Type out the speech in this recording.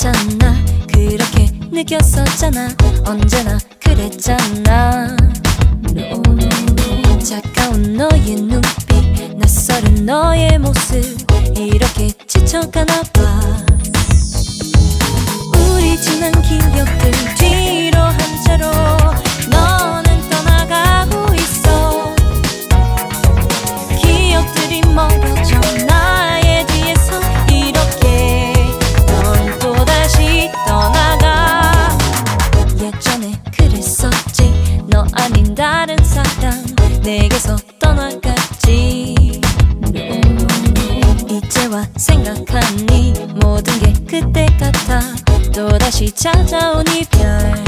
그랬잖아. 그렇게 느꼈었잖아. 언제나 그랬잖아. No, no, no. 차가운 너의 눈빛, 낯설은 너의 모습, 이렇게 지쳐가나봐. 우리 지난 기억들 뒤로 한 채로 너는 떠나가고 있어. 기억들이 멀어져 나의 뒤에서 이렇게 넌 또다시 떠나가. 예전에 그랬었지. 너 아닌 다른 사람 내게서 떠나갔지. 이제와 생각하니 모든 게 그때 같아. 또다시 찾아온 이별.